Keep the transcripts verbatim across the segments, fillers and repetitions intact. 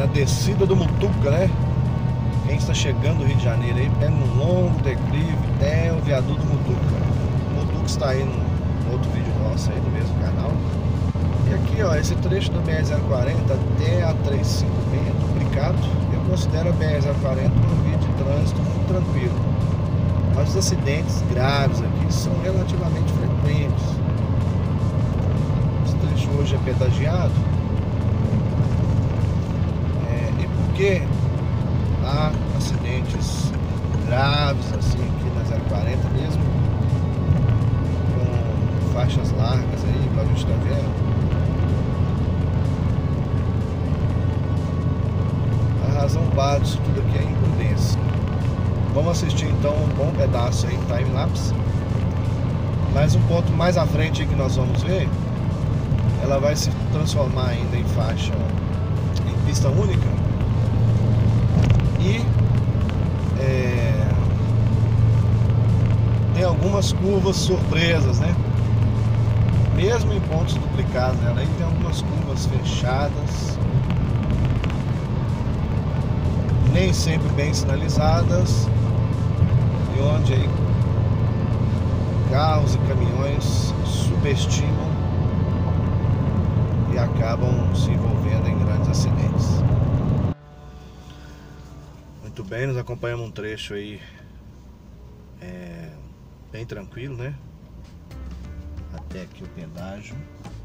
na descida do Mutuca, né? Quem está chegando do Rio de Janeiro aí, pega um longo declive até o viaduto do Mutuca. O Mutuca está aí no outro vídeo nosso aí, no mesmo canal. E aqui, ó, esse trecho do B R zero quarenta até a trezentos e cinquenta e seis é duplicado. Eu considero a B R zero quarenta uma via de trânsito muito tranquilo. Mas os acidentes graves aqui são relativamente frequentes. Esse trecho hoje é pedagiado. É, e por que há acidentes graves assim aqui na zero quarenta mesmo? Com faixas largas aí, igual a gente está vendo. A razão base disso tudo aqui é a imprudência. Vamos assistir então um bom pedaço aí, time-lapse. Mas um ponto mais à frente aí que nós vamos ver, ela vai se transformar ainda em faixa, em pista única. E é, tem algumas curvas surpresas, né? Mesmo em pontos duplicados dela, aí tem algumas curvas fechadas, nem sempre bem sinalizadas, e onde aí carros e caminhões subestimam e acabam se envolvendo em grandes acidentes. Muito bem, nós acompanhamos um trecho aí é, bem tranquilo, né? Até aqui o pedágio.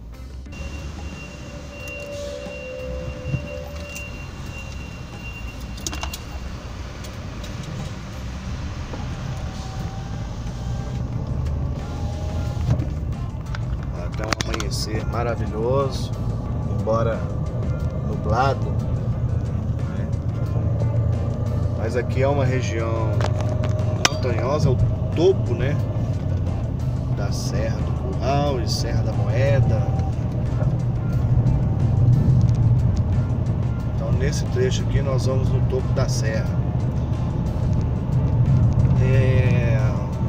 Até um amanhecer maravilhoso, embora nublado. Mas aqui é uma região montanhosa, o topo, né, da Serra do Curral e Serra da Moeda. Então nesse trecho aqui nós vamos no topo da serra. É...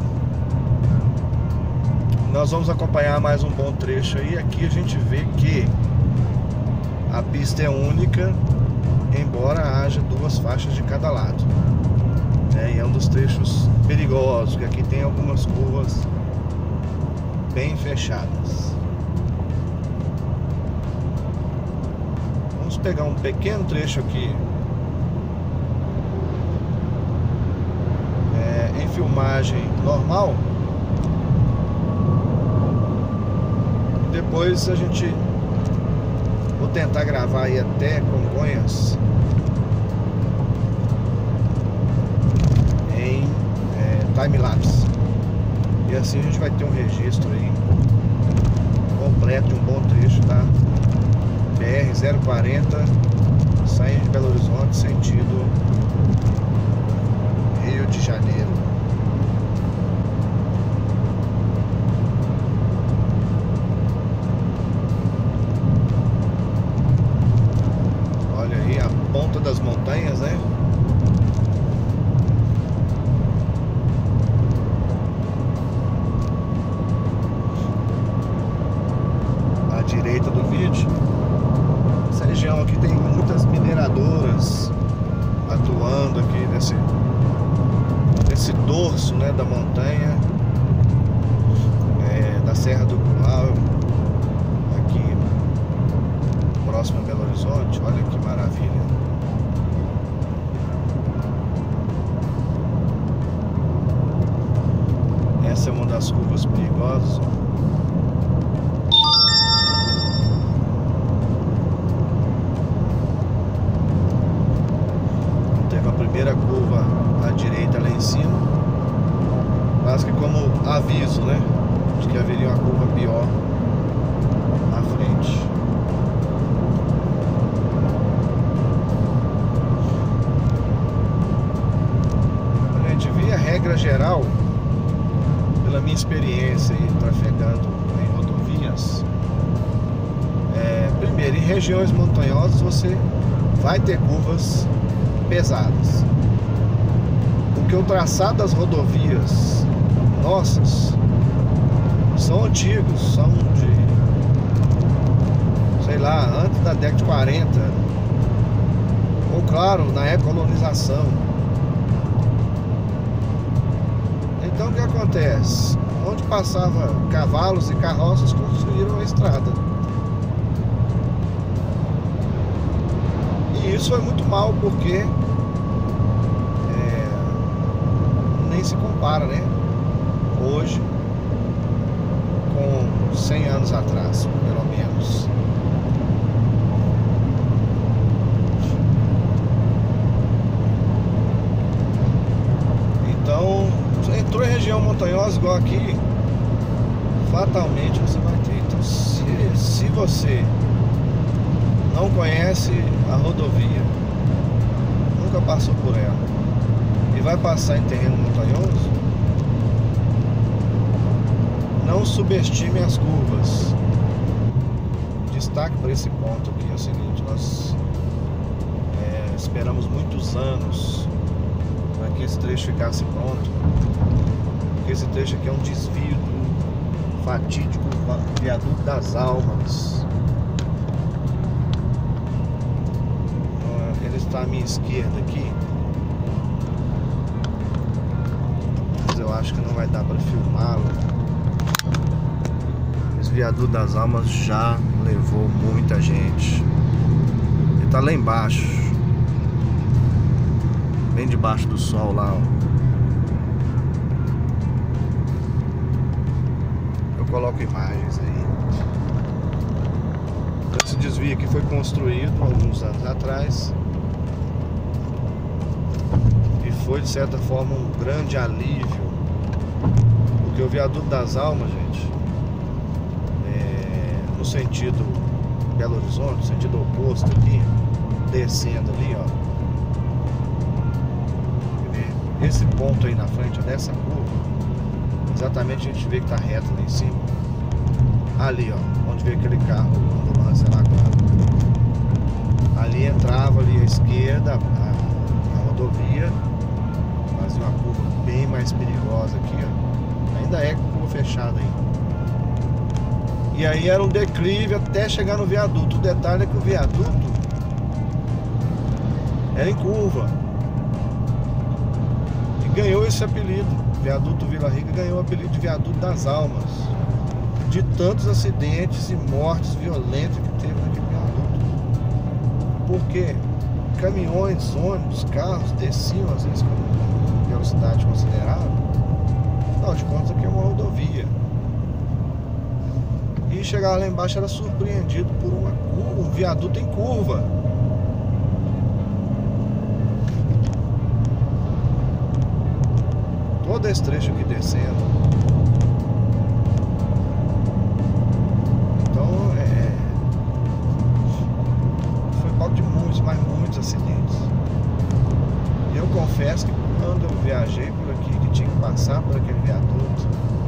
Nós vamos acompanhar mais um bom trecho aí. Aqui a gente vê que a pista é única, embora haja duas faixas de cada lado. É, e é um dos trechos perigosos, porque aqui tem algumas curvas bem fechadas. Vamos pegar um pequeno trecho aqui é, em filmagem normal. Depois a gente vou tentar gravar aí até Congonhas em é, time-lapse. E assim a gente vai ter um registro aí completo de um bom trecho da B R zero quarenta saindo de Belo Horizonte sentido Rio de Janeiro. Olha aí a ponta das montanhas, né? À direita do vídeo, essa região aqui tem muitas mineradoras atuando aqui nesse, nesse dorso, né, da montanha, é, da Serra do Curral, aqui próximo a Belo Horizonte. Olha que maravilha. Essa é uma das curvas perigosas, ó. Primeira curva à direita lá em cima, quase que como aviso, né, de que haveria uma curva pior à frente. A gente vê a regra geral, pela minha experiência aí, trafegando em rodovias, é, primeiro, em regiões montanhosas você vai ter curvas pesadas, porque o traçado das rodovias nossas são antigos, são de, sei lá, antes da década de quarenta. ou claro, na colonização. Então o que acontece? Onde passava cavalos e carroças, construíram a estrada. E isso foi muito mal, porque é, nem se compara, né? Hoje com cem anos atrás, pelo menos. Então, você entrou em região montanhosa igual aqui, fatalmente você vai ter. Então, se, se você não conhece a rodovia, nunca passou por ela e vai passar em terreno montanhoso, não subestime as curvas. Destaque para esse ponto aqui é o seguinte: nós é, esperamos muitos anos para que esse trecho ficasse pronto, porque esse trecho aqui é um desvio do fatídico Viaduto das Almas. Ele está à minha esquerda aqui, mas eu acho que não vai dar para filmá-lo. Esse Viaduto das Almas já levou muita gente. Ele está lá embaixo, bem debaixo do sol lá, ó. Eu coloco imagens aí. Esse desvio aqui foi construído alguns anos atrás e foi de certa forma um grande alívio, porque o Viaduto das Almas, gente, é, no sentido Belo Horizonte, sentido oposto aqui, descendo ali, ó. Esse ponto aí na frente, ó, dessa curva, exatamente a gente vê que tá reto lá em cima. Ali, ó, onde veio aquele carro, ambulância lá agora. Ali entrava ali à esquerda a, a rodovia, fazia uma curva bem mais perigosa aqui, ó. Ainda é curva fechada aí. E aí era um declive até chegar no viaduto. O detalhe é que o viaduto era em curva. Ganhou esse apelido, Viaduto Vila Rica ganhou o apelido de Viaduto das Almas, de tantos acidentes e mortes violentas que teve naquele viaduto, porque caminhões, ônibus, carros desciam às vezes com velocidade considerável. Afinal de contas aqui é uma rodovia, e chegar lá embaixo era surpreendido por uma curva, um viaduto em curva. Todo esse trecho aqui descendo. Então é, foi palco de muitos, mas muitos acidentes. E eu confesso que quando eu viajei por aqui, que tinha que passar por aquele viaduto,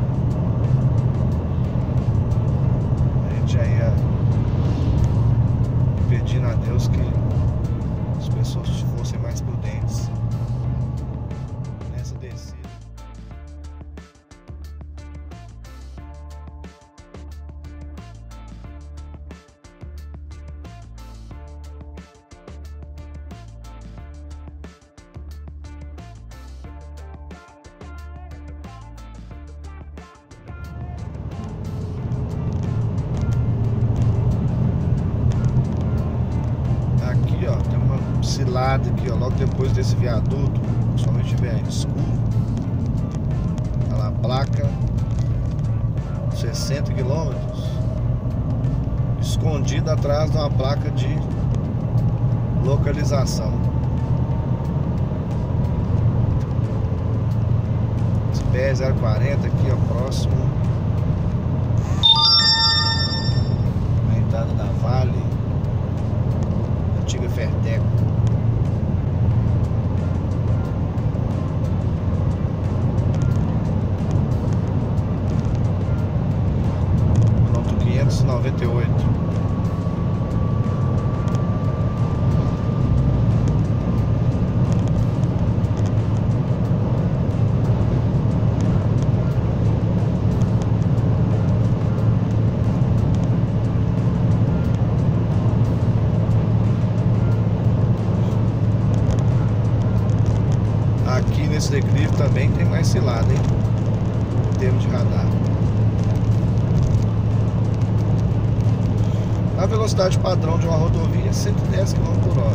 a gente já ia pedindo a Deus que as pessoas fossem mais prudentes nessa descida. Aqui, ó, tem uma cilada aqui, ó, logo depois desse viaduto, somente tiver escuro. Olha lá, a placa sessenta quilômetros, escondida atrás de uma placa de localização. S P zero quarenta aqui, ó, próximo a entrada da Vale, antiga Ferteco. Quilômetro quinhentos e noventa e oito. nesse declive também tem mais cilada, hein? Em termos de radar. A velocidade padrão de uma rodovia é cento e dez quilômetros por hora.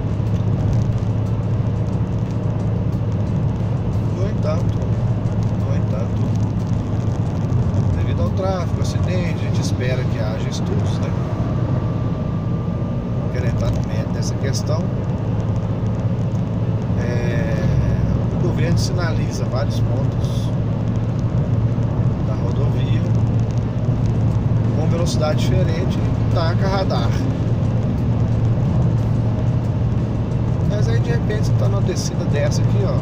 No entanto, no entanto, devido ao tráfego, acidente, a gente espera que haja estudos, né? Quero entrar no mérito dessa questão. É, o governo sinaliza vários pontos da rodovia com velocidade diferente e taca radar. Mas aí de repente você está numa descida dessa aqui, ó.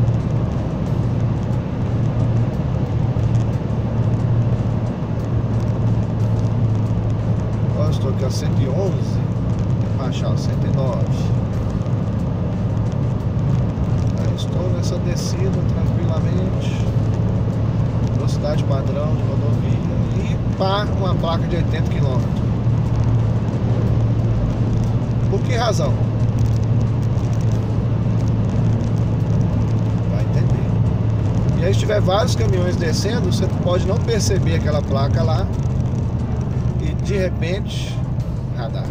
Ó, eu estou aqui a cento e onze, vou baixar o cento e nove. Estou nessa descida tranquilamente, velocidade padrão de rodovia e pá, uma placa de oitenta quilômetros. Por que razão? Vai entender. E aí se tiver vários caminhões descendo, você pode não perceber aquela placa lá e de repente radar.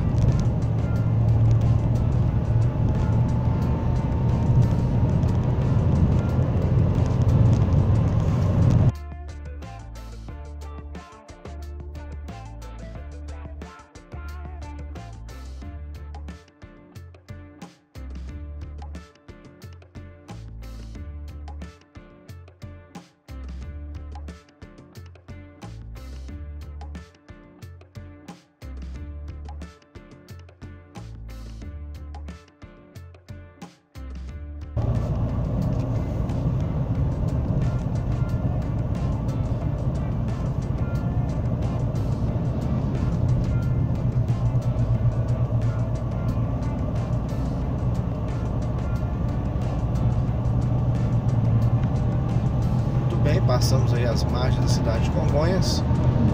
Passamos aí as margens da cidade de Congonhas.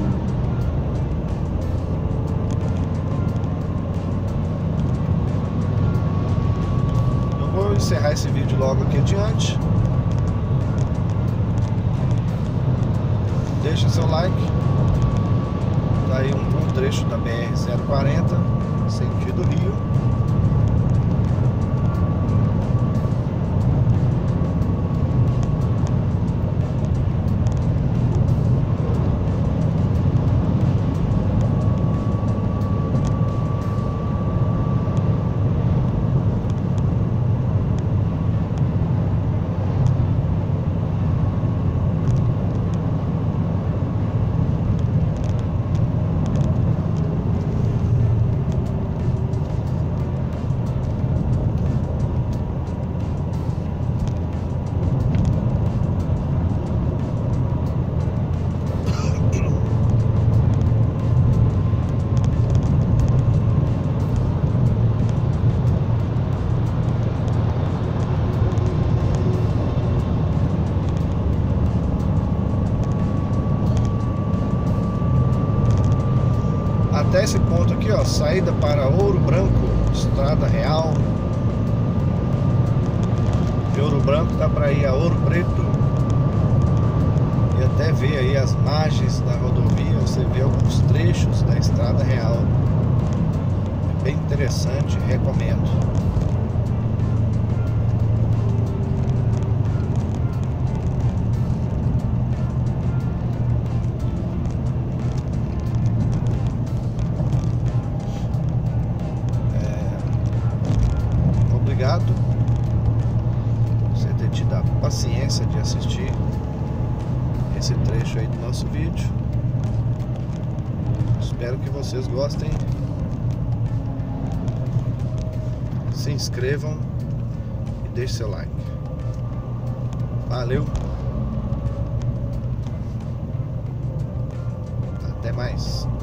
Eu vou encerrar esse vídeo logo aqui adiante. Deixa seu like. Tá aí um, um trecho da B R zero quarenta, sentido Rio. Até esse ponto aqui, ó, saída para Ouro Branco, Estrada Real. De Ouro Branco dá para ir a Ouro Preto e até ver aí as margens da rodovia. Você vê alguns trechos da Estrada Real. É bem interessante, recomendo. Obrigado por você ter tido a paciência de assistir esse trecho aí do nosso vídeo. Espero que vocês gostem. Se inscrevam e deixem seu like. Valeu. Até mais.